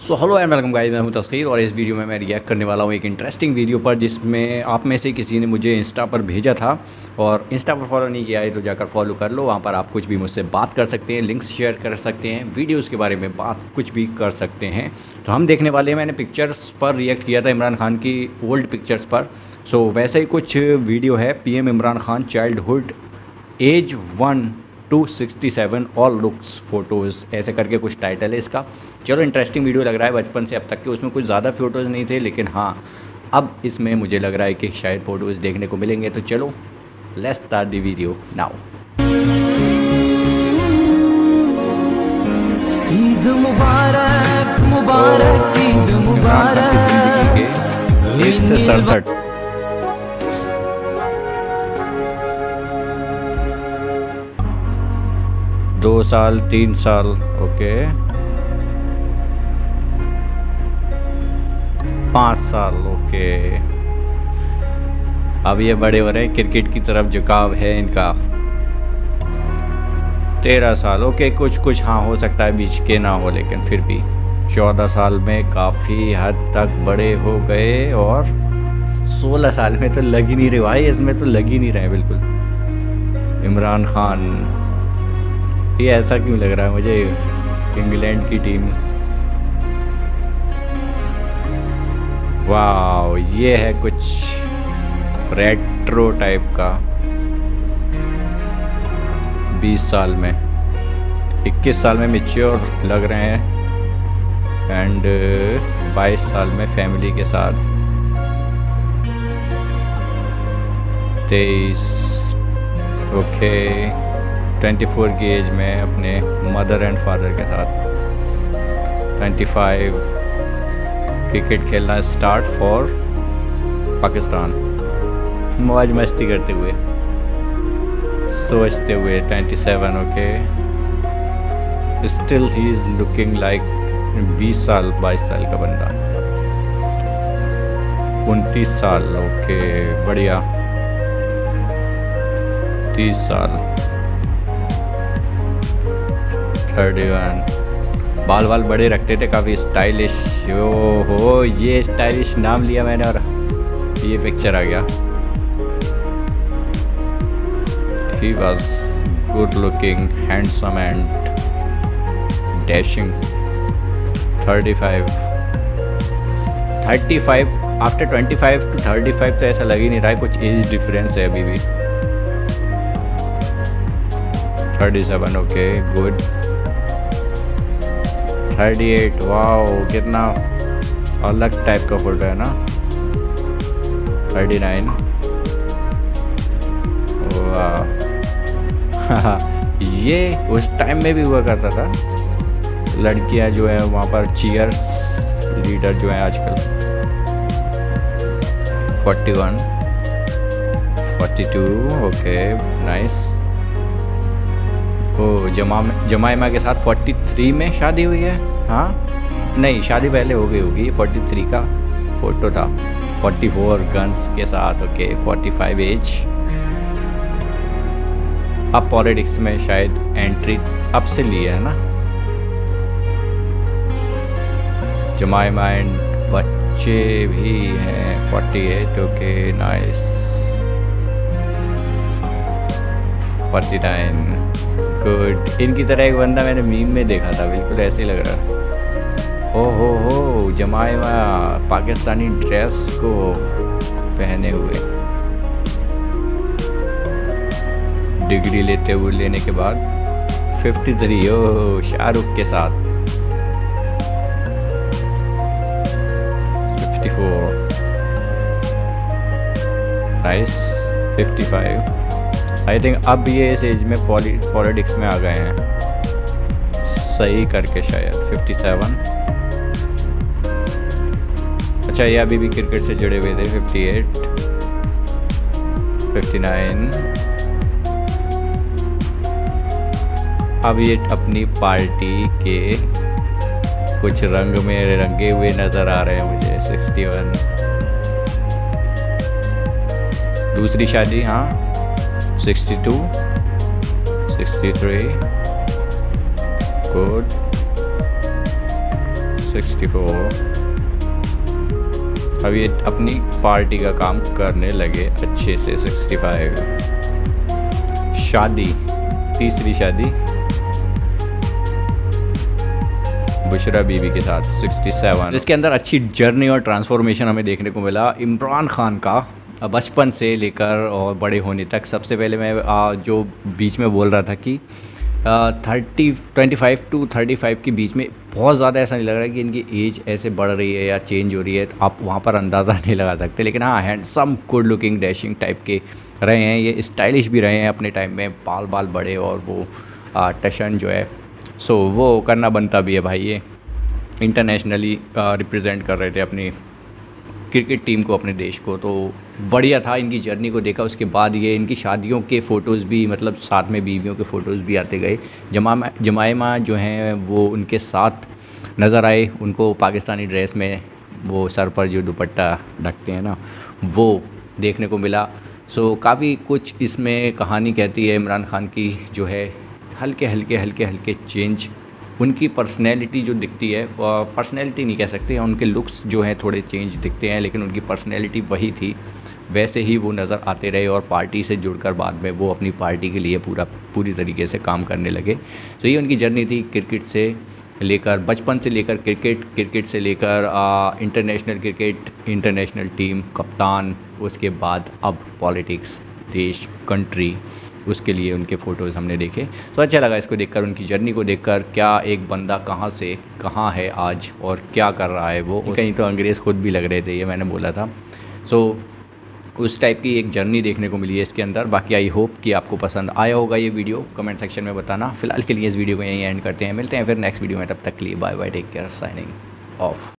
So hello and welcome guys, मैं हूं तस्खीर और इस वीडियो में मैं रिएक्ट करने वाला हूं एक इंटरेस्टिंग वीडियो पर जिसमें आप में से किसी ने मुझे इंस्टा पर भेजा था। और इंस्टा पर फॉलो नहीं किया है तो जाकर फॉलो कर लो। वहां पर आप कुछ भी मुझसे बात कर सकते हैं, लिंक्स शेयर कर सकते हैं, वीडियोस के बारे में बात कुछ भी कर सकते हैं। तो हम देखने वाले हैं, मैंने पिक्चर्स पर रिएक्ट किया था, इमरान खान की ओल्ड पिक्चर्स पर। सो वैसे ही कुछ वीडियो है, PM Imran Khan childhood age 1 to 67 all looks photos, ऐसे करके कुछ टाइटल है इसका। चलो इंटरेस्टिंग वीडियो लग रहा है बचपन से अब तक के। उसमें कुछ ज़्यादा फ़ोटोज़ नहीं थे, लेकिन हाँ अब इसमें मुझे लग रहा है कि शायद फ़ोटोज़ देखने को मिलेंगे। तो चलो let's start the video now. Eid मुबारक मुबारक ईद मुबारक। 1 से 67 2 साल 3 साल ओके 5 साल ओके। अब ये बड़े हो रहे हैं, क्रिकेट की तरफ झुकाव है इनका। 13 साल ओके, कुछ हाँ हो सकता है बीच के ना हो, लेकिन फिर भी 14 साल में काफ़ी हद तक बड़े हो गए। और 16 साल में तो लग ही नहीं रहे भाई, इसमें तो लग ही नहीं रहे बिल्कुल। इमरान खान, ये ऐसा क्यों लग रहा है मुझे इंग्लैंड की टीम। वाह, ये है कुछ रेट्रो टाइप का। 20 साल में, 21 साल में मैच्योर लग रहे हैं एंड 22 साल में फैमिली के साथ। 23 ओके 24 की एज में अपने मदर एंड फादर के साथ। 25 क्रिकेट खेलना स्टार्ट फॉर पाकिस्तान, मौज मस्ती करते हुए सोचते हुए। 27 okay still he is looking like 20 साल 22 साल का बंदा। 29 साल ओके बढ़िया। 30 साल। 31 बाल बड़े रखते थे, काफ़ी स्टाइलिश। हो ये स्टाइलिश नाम लिया मैंने और ये पिक्चर आ गया। He was good looking, handsome and dashing. 35 after 25 to 35 तो ऐसा लग ही नहीं रहा है, कुछ एज डिफरेंस है अभी भी। 37 ओके गुड। 38 वाओ, कितना अलग टाइप का फोटो है ना। 39 वाह ये उस टाइम में भी हुआ करता था। लड़कियां जो है वहाँ पर चीयर्स लीडर जो है आजकल। 41 42 ओके नाइस। ओ जमाइमा के साथ 43 में शादी हुई है। हाँ नहीं, शादी पहले हो गई होगी। 43 का फोटो था। 44 गन्स के साथ ओके। 45 एज। अब पॉलिटिक्स में शायद एंट्री अब से ली है ना। जमाइमा एंड बच्चे भी हैं। 48 ओके नाइस। 49 गुड। इनकी तरह एक बंदा मैंने मीम में देखा था, बिल्कुल ऐसे ही लग रहा। ओ हो जमाइमा पाकिस्तानी ड्रेस को पहने हुए, डिग्री लेने के बाद। 53 ओ शाहरुख के साथ। 54 नाइस। 55 आई थिंक अब ये इस एज में पॉलिटिक्स में आ गए हैं सही करके शायद। 57 अच्छा, ये अभी भी क्रिकेट से जुड़े हुए थे। 58 59 अब ये अपनी पार्टी के कुछ रंग में रंगे हुए नज़र आ रहे हैं मुझे। 61 दूसरी शादी हाँ। 62 63 गुड। 64। अब ये अपनी पार्टी का काम करने लगे अच्छे से। 65। शादी, तीसरी शादी बुशरा बीबी के साथ। 67। इसके अंदर अच्छी जर्नी और ट्रांसफॉर्मेशन हमें देखने को मिला इमरान खान का, बचपन से लेकर और बड़े होने तक। सबसे पहले मैं जो बीच में बोल रहा था कि 25 टू 35 के बीच में बहुत ज़्यादा ऐसा नहीं लग रहा है कि इनकी एज ऐसे बढ़ रही है या चेंज हो रही है, तो आप वहाँ पर अंदाज़ा नहीं लगा सकते। लेकिन हाँ, handsome, good looking, dashing type के रहे हैं, ये स्टाइलिश भी रहे हैं अपने टाइम में, बाल बाल बड़े और वो टशन जो है सो वो करना बनता भी है भाई। ये इंटरनेशनली रिप्रेजेंट कर रहे थे अपनी क्रिकेट टीम को, अपने देश को, तो बढ़िया था। इनकी जर्नी को देखा, उसके बाद ये इनकी शादियों के फ़ोटोज़ भी, मतलब साथ में बीवियों के फ़ोटोज़ भी आते गए। जमायमा जो हैं वो उनके साथ नज़र आए, उनको पाकिस्तानी ड्रेस में वो सर पर जो दुपट्टा ढकते हैं ना, वो देखने को मिला। सो काफ़ी कुछ इसमें कहानी कहती है इमरान खान की, जो है हल्के हल्के चेंज। उनकी पर्सनैलिटी जो दिखती है, पर्सनैलिटी नहीं कह सकते, उनके लुक्स जो हैं थोड़े चेंज दिखते हैं, लेकिन उनकी पर्सनैलिटी वही थी, वैसे ही वो नज़र आते रहे। और पार्टी से जुड़कर बाद में वो अपनी पार्टी के लिए पूरी तरीके से काम करने लगे। तो ये उनकी जर्नी थी, क्रिकेट से लेकर, बचपन से लेकर क्रिकेट से लेकर इंटरनेशनल क्रिकेट, इंटरनेशनल टीम, कप्तान, उसके बाद अब पॉलिटिक्स, देश, कंट्री, उसके लिए उनके फ़ोटोज़ हमने देखे। तो अच्छा लगा इसको देखकर, उनकी जर्नी को देखकर, क्या एक बंदा कहाँ से कहाँ है आज और क्या कर रहा है वो। कहीं तो अंग्रेज़ खुद भी लग रहे थे, ये मैंने बोला था। सो उस टाइप की एक जर्नी देखने को मिली है इसके अंदर। बाकी आई होप कि आपको पसंद आया होगा ये वीडियो, कमेंट सेक्शन में बताना। फ़िलहाल के लिए इस वीडियो को यहीं एंड करते हैं, मिलते हैं फिर नेक्स्ट वीडियो में, तब तक के लिए bye bye, take care, signing of.